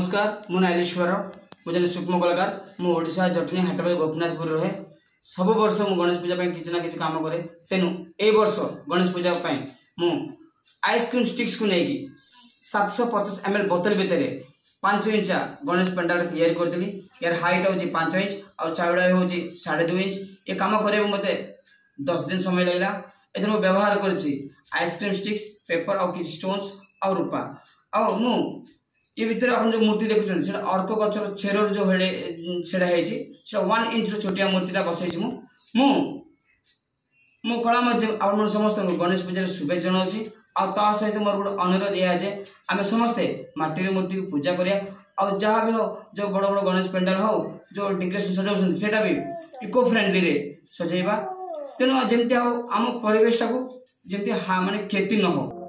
नमस्कार मु नाइलेश्वर मुझे सूक्ष्म कलाकार मुझा जटनी हाटबाई गोपीनाथपुर रहे सब वर्ष मु गणेश पूजा किसी ना कि कम करे तेणु ए वर्ष गणेश पूजा मु आइसक्रीम स्टिक्स को लेकिन 750 ml बोतल भितर 5 इंच गणेश पेंडाल तैयारी करी। यार हाइट हूँ 5 इंच और चौड़ा हूँ 2.5 इंच। ये कम कर मत 10 दिन समय लगला। ए व्यवहार कर आइसक्रीम स्टिक्स पेपर और किसी स्टोन्स और रूपा और मु ये भितर आप जो मूर्ति देखुं अर्क गचर छेर जो छेड़ा 1 इंच छोटिया मूर्तिटा बसई मु कला आप समस्त गणेश पूजा शुभेच्छा जनाऊँगी। आ सहित मोर गोटे अनुरोध यह जे आम समस्ते माटी मूर्ति को पूजा करिया और जहाँ भी हो जो बड़ बड़ गणेश पेंडाल हो जो डेकोरेशन सजाऊँ सेटा भी इको फ्रेंडली रे सजेबा। तेणु जमती आम परिवेश को जमती माने क्षति न हो।